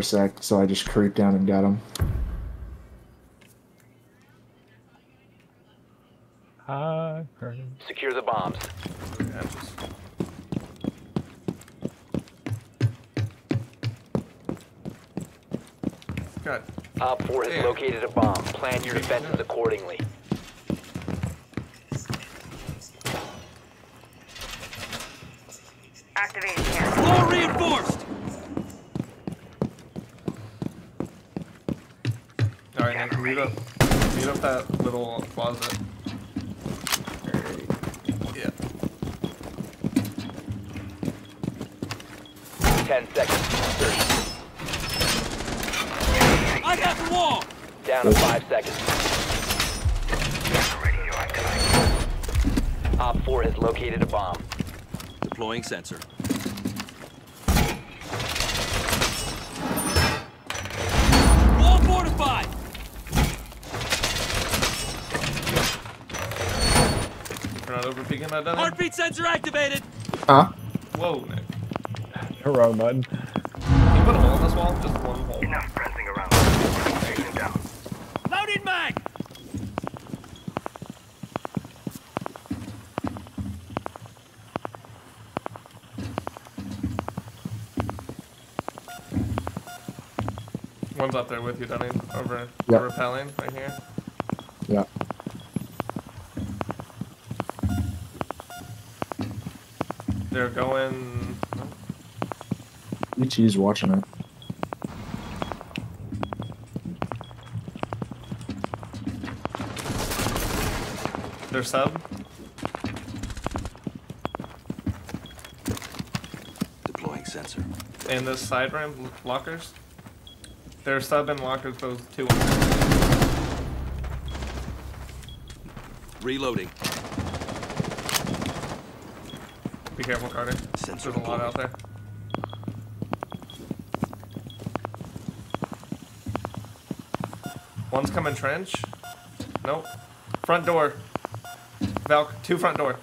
sec, so I just creeped down and got him. Secure the bombs. God. Op 4 has located a bomb. Plan your defenses accordingly. Activating here. Floor reinforced! Alright, Nick, mute up that little closet. Yeah. 10 seconds. Insertion. I got the wall! Down to 5 seconds. Op 4 has located a bomb. Deploying sensor. Wall fortified! We're not over peeking that down. Heartbeat sensor activated! Huh? Whoa, Nick. You're wrong, bud. Can you put a hole in this wall? Just one hole. Enough pressing around. Station down. Loaded mag! One's up there with you, Dunny. Over repelling, right here. Yeah. They're going... ET's watching it. They're sub. Deploying sensor. In this side room, lockers. They're sub and lockers, those two. Reloading. Be careful, Carter. Sensor There's a lot out there. One's coming trench. Nope. Front door. Valk, 2 front door.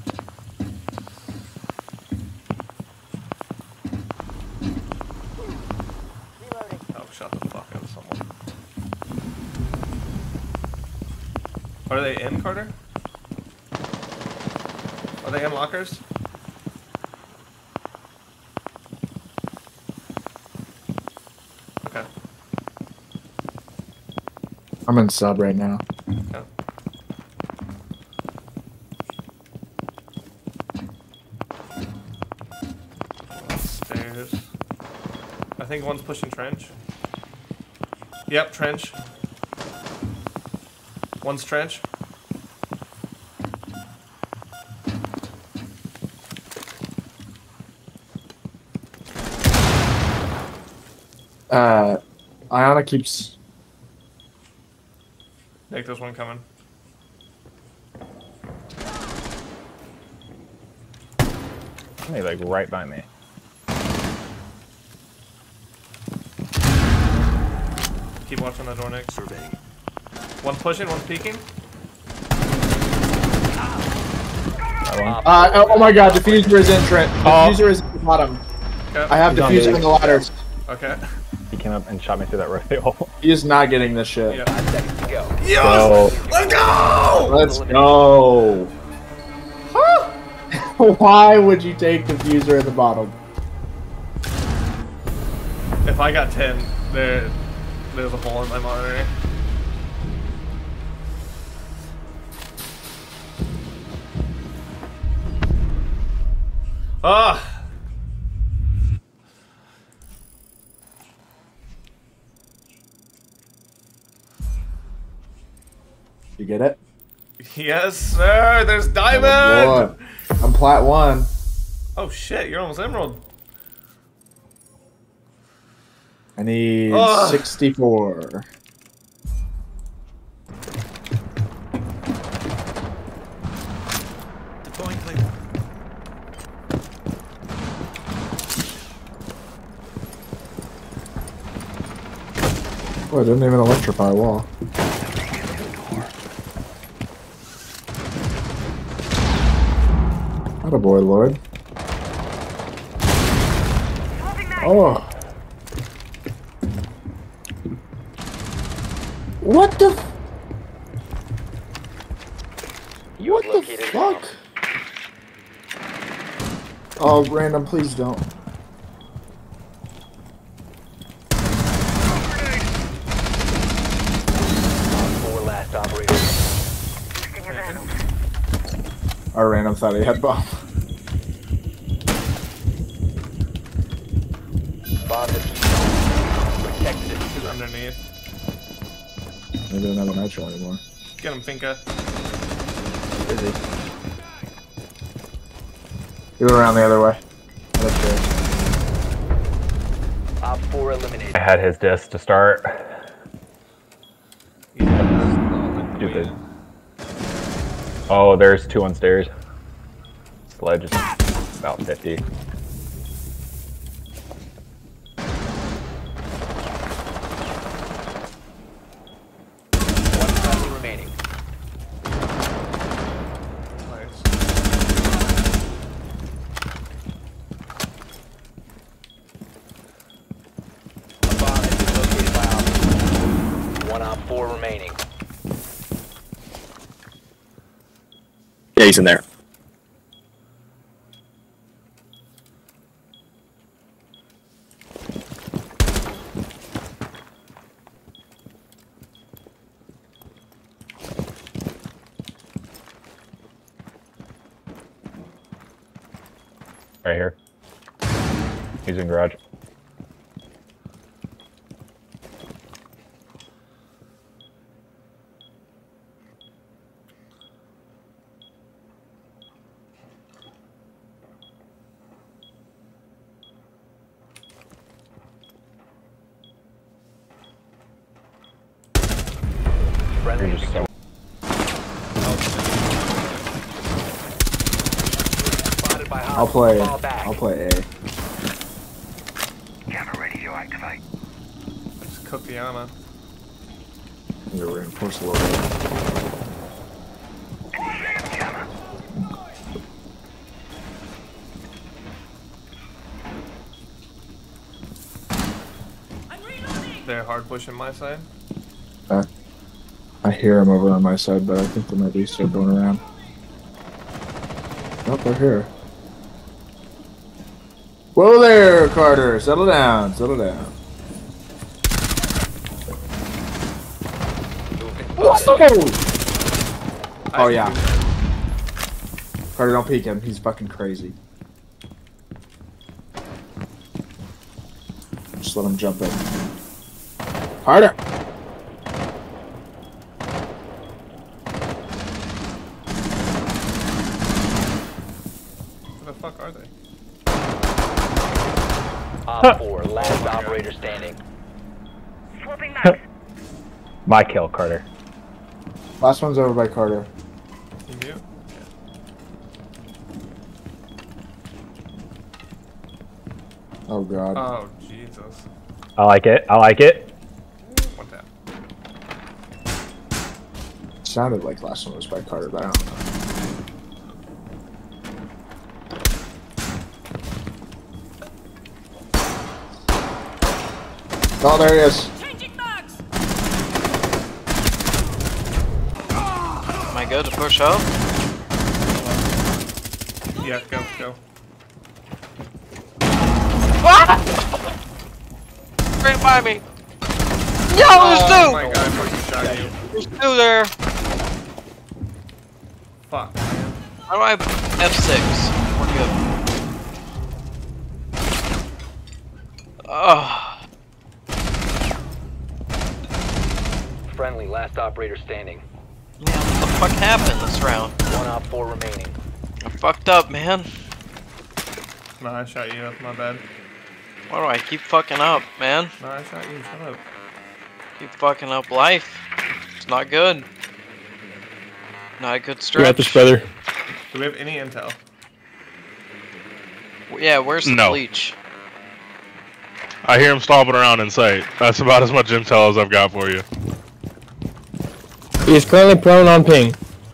Oh, shut the fuck up, someone. Are they in, Carter? Are they in lockers? Okay. I'm in sub right now. Okay. Stairs. I think one's pushing trench. Yep, trench. One's trench. Iona keeps... Nick, there's one coming. He's like right by me. Keep watching that door, Nick. Surveying. One's pushing, one's peeking. oh my god, diffuser is in Trent. Diffuser is at the bottom. Okay. I have He's on diffuser me. in the ladders. Okay. He came up and shot me through that rotate hole. He is not getting this shit. Yeah. 5 seconds to go. So, Let's go! Let's go! Why would you take diffuser at the bottom? If I got 10, there's a hole in my monitor. Ah! You get it? Yes, sir. There's diamond. Oh, boy. I'm plat 1. Oh shit! You're almost emerald. I need 64. Deploying clear. Oh, I didn't even electrify a wall. Attaboy, Lloyd. Swapping mag. Oh. What the? You What have the located a bomb. fuck? Oh, random, please don't. Four last operators. Our random thought he had bomb. Bomb defused. Protected it. He's underneath. Maybe don't have a nitro anymore. Get him, Finka. Is he? He went around the other way. That's good. Op 4 eliminated. I had his disc to start. Stupid. Oh, there's 2 on stairs. Sledge is about 50. One friendly remaining. Nice. A bomb has been located by Op 4. One Op 4 remaining. Yeah, he's in there. Right here. He's in garage. Friendly You're just so spotted by Op. I'll play. Fall back. I'll play A. Camera ready to activate. Just cook the ammo. I'm gonna reinforce a little bit. Initiating jammer. They're hard pushing my side. I hear him over on my side, but I think they might be still going around. Oh, they're here. Whoa there, Carter! Settle down, settle down. Movement spotted. Oh yeah. Carter, don't peek him. He's fucking crazy. Just let him jump in. Carter! Where the fuck are they? Op 4, last operator standing. Swapping mags. my kill, Carter. Last one's over by Carter. You? Oh god. Oh, Jesus. I like it. I like it. One tap. Sounded like last one was by Carter, but I don't know. Oh, there he is. Am I good to push up? Yeah, go, go. Right by me. Yo, Oh there's my god, I fucking shot you. two! There's two there. Fuck. How do I F6? We're good. Oh. Friendly, last operator standing. Man, what the fuck happened this round? One Op 4 remaining. I fucked up, man. No, I shot you, that's my bad. Why do I keep fucking up, man? No, I shot you, shut up. Keep fucking up life. It's not good. Not a good You stretch. got this, brother. Do we have any intel? Yeah, where's the No. bleach? I hear him stomping around in sight. That's about as much intel as I've got for you. He is currently prone on ping.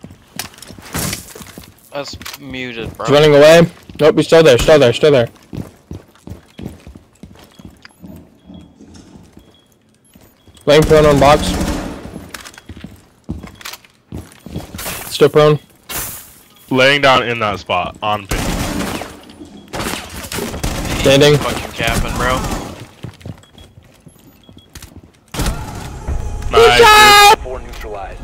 That's muted, bro. He's running away. Nope, he's still there, still there, still there. Laying prone on box. Still prone. Laying down in that spot on ping. Standing. Fucking capping, bro. Nice. Four neutralized.